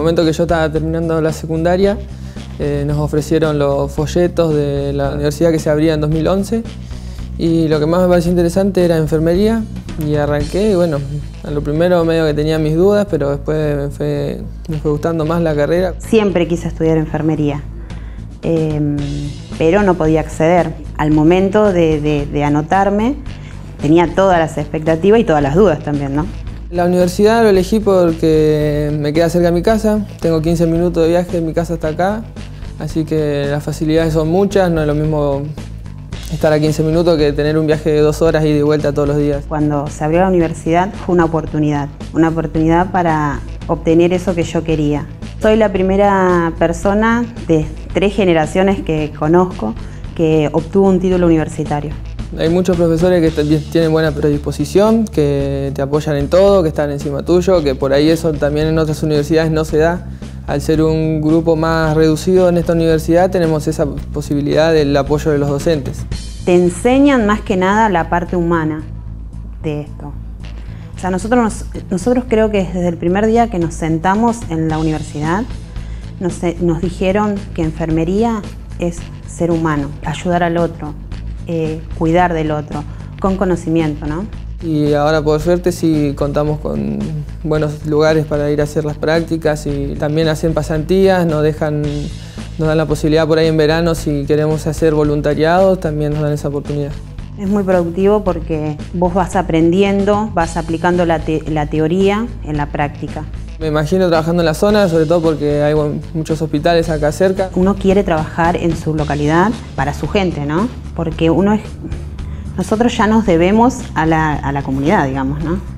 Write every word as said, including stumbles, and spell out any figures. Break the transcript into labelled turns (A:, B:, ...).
A: momento que yo estaba terminando la secundaria, eh, nos ofrecieron los folletos de la universidad que se abría en dos mil once y lo que más me pareció interesante era enfermería y arranqué y bueno, a lo primero medio que tenía mis dudas, pero después me fue, me fue gustando más la carrera.
B: Siempre quise estudiar enfermería, eh, pero no podía acceder. Al momento de, de, de anotarme tenía todas las expectativas y todas las dudas también, ¿no?
A: La universidad lo elegí porque me queda cerca de mi casa, tengo quince minutos de viaje de mi casa hasta acá, así que las facilidades son muchas, no es lo mismo estar a quince minutos que tener un viaje de dos horas y de vuelta todos los días.
B: Cuando se abrió la universidad fue una oportunidad, una oportunidad para obtener eso que yo quería. Soy la primera persona de tres generaciones que conozco que obtuvo un título universitario.
A: Hay muchos profesores que tienen buena predisposición, que te apoyan en todo, que están encima tuyo, que por ahí eso también en otras universidades no se da. Al ser un grupo más reducido en esta universidad tenemos esa posibilidad del apoyo de los docentes.
B: Te enseñan más que nada la parte humana de esto. O sea, nosotros, nos, nosotros creo que desde el primer día que nos sentamos en la universidad nos, nos dijeron que enfermería es ser humano, ayudar al otro. Eh, cuidar del otro, con conocimiento, ¿no?
A: Y ahora por suerte sí contamos con buenos lugares para ir a hacer las prácticas y también hacen pasantías, nos dejan, nos dan la posibilidad por ahí en verano si queremos hacer voluntariado, también nos dan esa oportunidad.
B: Es muy productivo porque vos vas aprendiendo, vas aplicando la, te la teoría en la práctica.
A: Me imagino trabajando en la zona, sobre todo porque hay muchos hospitales acá cerca.
B: Uno quiere trabajar en su localidad para su gente, ¿no? Porque uno es, nosotros ya nos debemos a la, a la comunidad, digamos, ¿no?